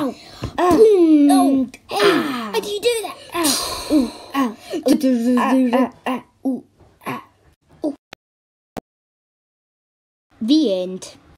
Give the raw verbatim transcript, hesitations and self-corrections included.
Ow. Oh, hey, Ah. why do you do that? Ow. Ooh, ow. Ah, ah, Ooh, ah. The end.